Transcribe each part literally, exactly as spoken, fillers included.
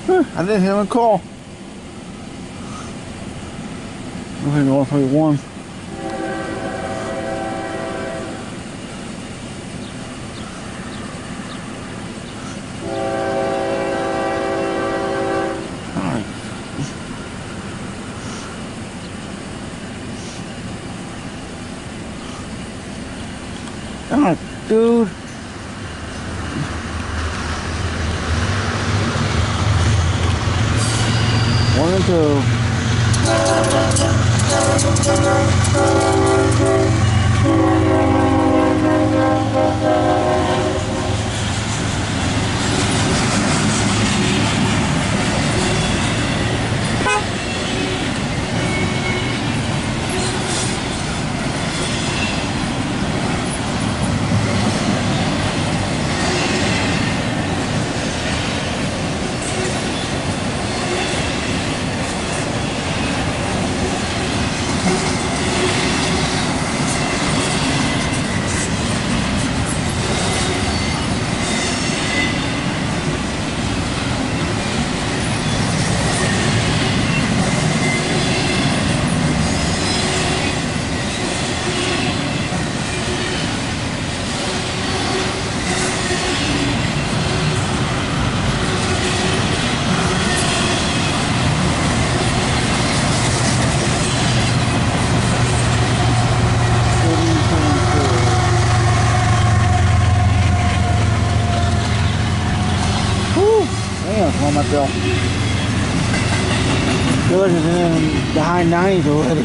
I didn't hear him call. I think one forty-one. Oh, dude. One and two. On myself. Feel like it's in the high nineties already.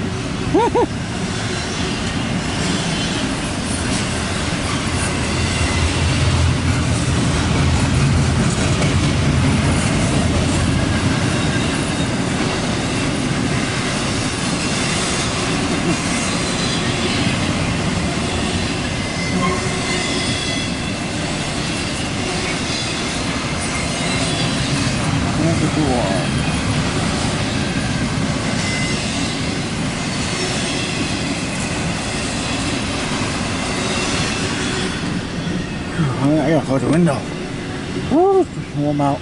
I gotta close the window. Woo, warm out.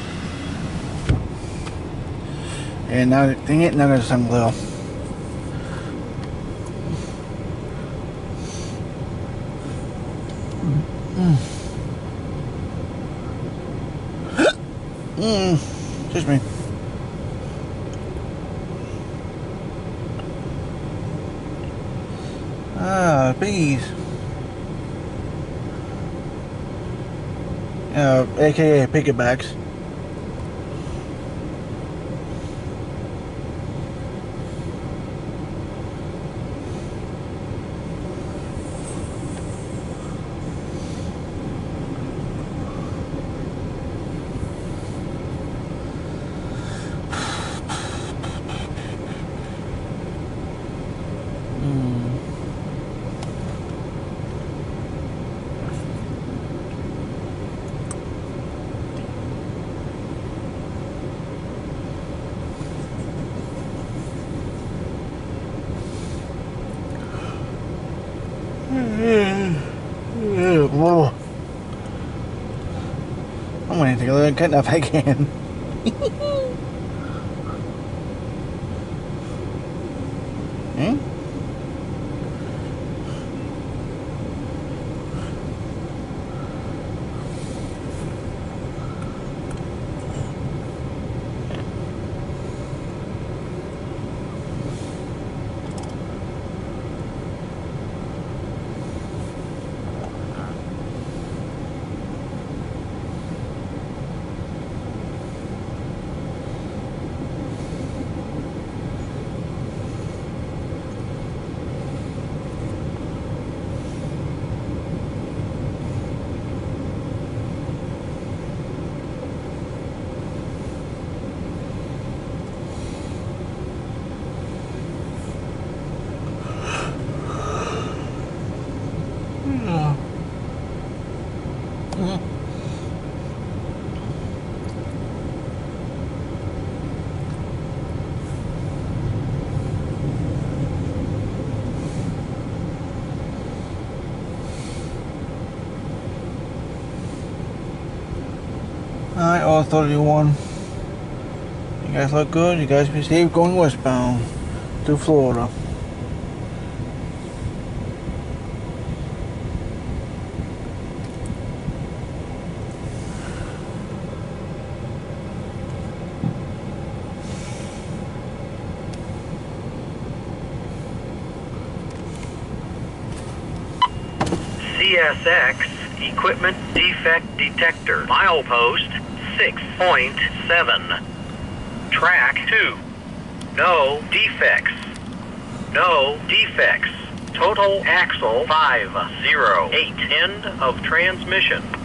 And now, dang it, now there's sun glow. Mm. mm. Excuse me. Ah, bees. Uh, A K A pickerbacks. I'm gonna take a little cut if I can. Hmm? Alright, all thirty-one. You guys look good. You guys be safe going westbound to Florida. C S X Equipment Defect Detector. Milepost six point seven. Track two. No defects. No defects. Total axle five zero eight. End of transmission.